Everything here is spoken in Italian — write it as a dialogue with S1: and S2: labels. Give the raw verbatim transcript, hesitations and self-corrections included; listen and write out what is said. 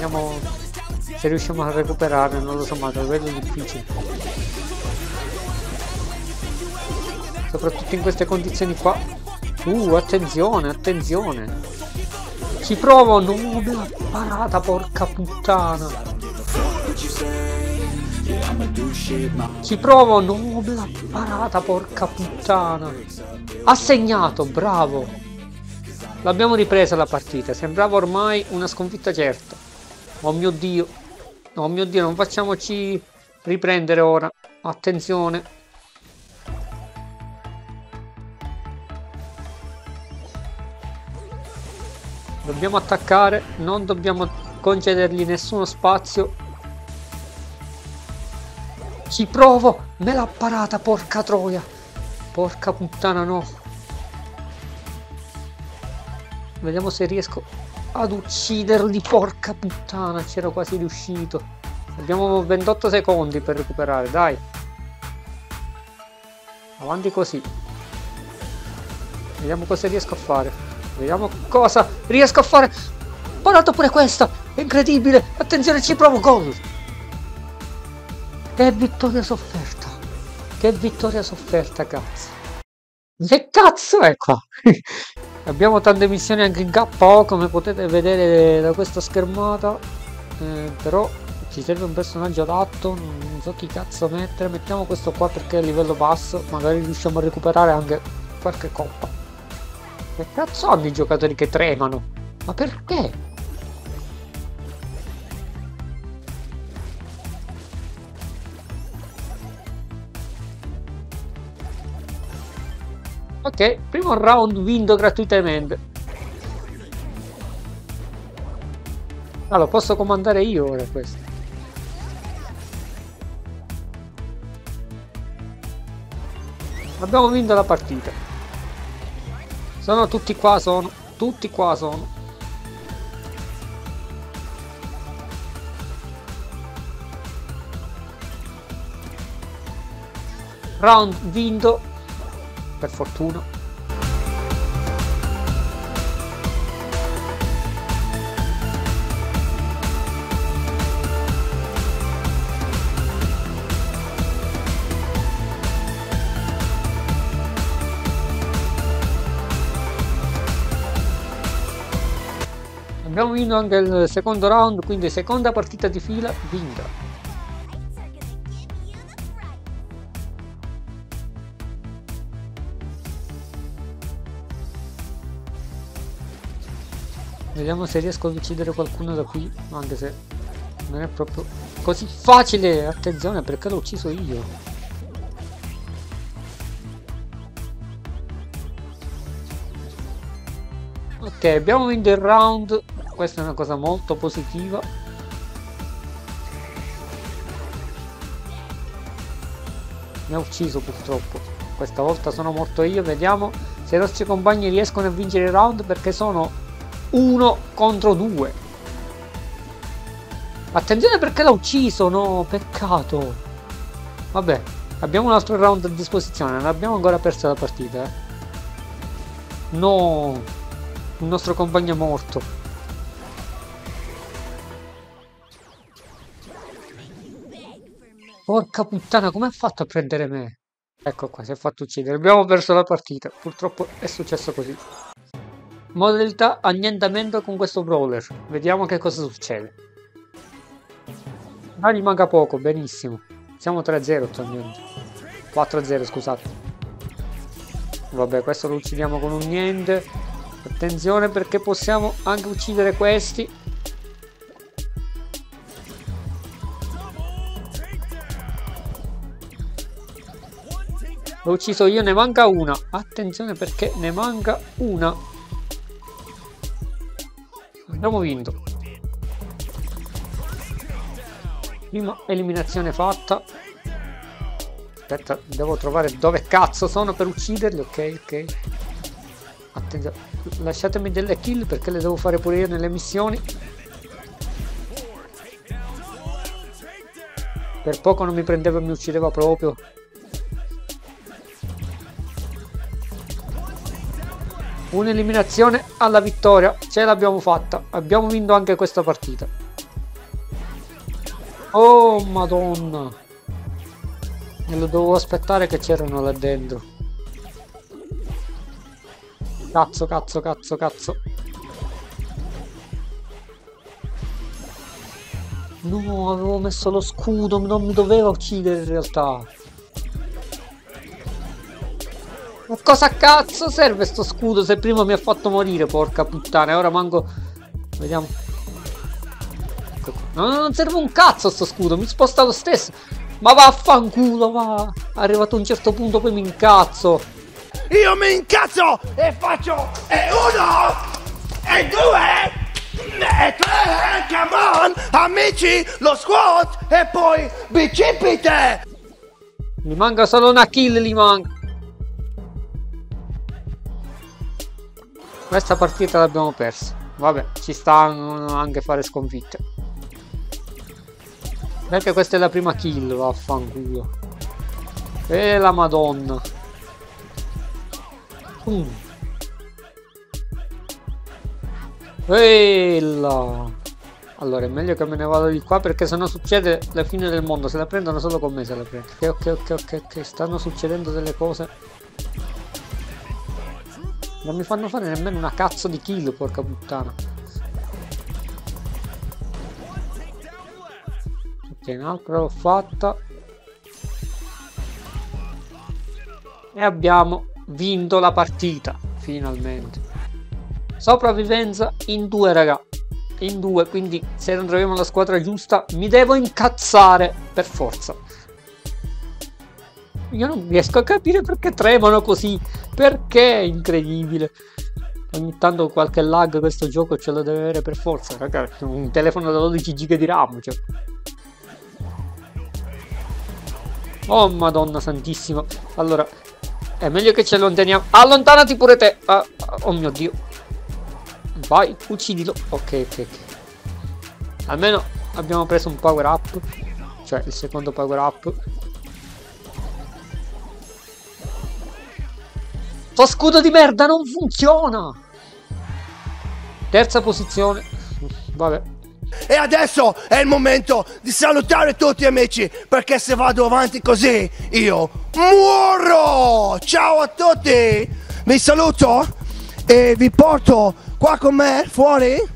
S1: Vediamo se riusciamo a recuperare, non lo so, ma lo vedo difficile. Soprattutto in queste condizioni qua. Uh, attenzione, attenzione. Ci provo, no, me l'ha parata, porca puttana. Ci provo, no, me l'ha parata, porca puttana. Ha segnato, bravo. L'abbiamo ripresa la partita, sembrava ormai una sconfitta certa. Oh mio Dio. Oh mio Dio, non facciamoci riprendere ora. Attenzione. Dobbiamo attaccare, non dobbiamo concedergli nessuno spazio. Ci provo, me l'ha parata, porca troia. Porca puttana, no. Vediamo se riesco ad ucciderli, porca puttana, c'ero quasi riuscito. Abbiamo ventotto secondi per recuperare, dai. Avanti così. Vediamo cosa riesco a fare. Vediamo cosa riesco a fare. Ho parato pure questa. È incredibile. Attenzione, ci provo, gol. Che vittoria sofferta. Che vittoria sofferta, cazzo. Che cazzo è qua? Abbiamo tante missioni anche in K O, come potete vedere da questa schermata. Eh, però ci serve un personaggio adatto. Non so chi cazzo mettere. Mettiamo questo qua perché è a livello basso. Magari riusciamo a recuperare anche qualche coppa. Che cazzo hanno i giocatori che tremano? Ma perché? Ok, primo round vinto gratuitamente. Ah, lo posso comandare io ora questo. Abbiamo vinto la partita. Sono tutti qua, sono. Tutti qua sono. Round vinto. Per fortuna. Abbiamo vinto anche il secondo round, quindi seconda partita di fila vinta. Vediamo se riesco ad uccidere qualcuno da qui, anche se non è proprio così facile. Attenzione, perché l'ho ucciso io. Ok, abbiamo vinto il round. Questa è una cosa molto positiva. Mi ha ucciso purtroppo. Questa volta sono morto io. Vediamo se i nostri compagni riescono a vincere il round, perché sono uno contro due. Attenzione, perché l'ha ucciso. No, peccato. Vabbè, abbiamo un altro round a disposizione. Non abbiamo ancora perso la partita, eh. No, il nostro compagno è morto. Porca puttana, come ha fatto a prendere me? Ecco qua, si è fatto uccidere. Abbiamo perso la partita. Purtroppo è successo così. Modalità annientamento con questo brawler. Vediamo che cosa succede. Ah, gli manca poco, benissimo. Siamo tre a zero attualmente. quattro a zero, scusate. Vabbè, questo lo uccidiamo con un niente. Attenzione, perché possiamo anche uccidere questi. L'ho ucciso io, ne manca una. Attenzione, perché ne manca una. Abbiamo vinto. Prima eliminazione fatta. Aspetta, devo trovare dove cazzo sono per ucciderli. Ok, ok. Attenzione, lasciatemi delle kill perché le devo fare pure io nelle missioni. Per poco non mi prendeva e mi uccideva proprio. Un'eliminazione alla vittoria, ce l'abbiamo fatta, abbiamo vinto anche questa partita. Oh madonna. Me lo dovevo aspettare che c'erano là dentro. Cazzo, cazzo, cazzo, cazzo. No, avevo messo lo scudo, non mi doveva uccidere in realtà. Ma cosa cazzo serve sto scudo se prima mi ha fatto morire, porca puttana, e ora manco... Vediamo. Ecco qua. No, non serve un cazzo sto scudo, mi sposta lo stesso. Ma vaffanculo, va. Arrivato a un certo punto poi mi incazzo.
S2: Io mi incazzo e faccio e uno e due e tre, come on, amici, lo squat e poi bicipite.
S1: Mi manca solo una kill, gli manca. Questa partita l'abbiamo persa. Vabbè, ci stanno anche fare sconfitte. Perché questa è la prima kill, vaffanculo. E la madonna. Mm. Eila. Allora è meglio che me ne vado di qua, perché sennò succede la fine del mondo. Se la prendono solo con me, se la prendono. Ok, ok, ok, ok, ok. Stanno succedendo delle cose. Non mi fanno fare nemmeno una cazzo di kill, porca puttana. Ok, un'altra l'ho fatta. E abbiamo vinto la partita, finalmente. Sopravvivenza in due, raga. In due, quindi se non troviamo la squadra giusta mi devo incazzare per forza. Io non riesco a capire perché tremano così. Perché è incredibile. Ogni tanto qualche lag questo gioco ce lo deve avere per forza, raga. Un telefono da dodici giga di RAM, cioè. Oh madonna santissima. Allora, è meglio che ci allontaniamo. Allontanati pure te. Ah, oh mio dio. Vai, uccidilo. Ok, ok, ok. Almeno abbiamo preso un power up. Cioè il secondo power up. Sto scudo di merda non funziona. Terza posizione. Vabbè.
S2: E adesso è il momento di salutare tutti amici, perché se vado avanti così io muoro. Ciao a tutti, vi saluto e vi porto qua con me fuori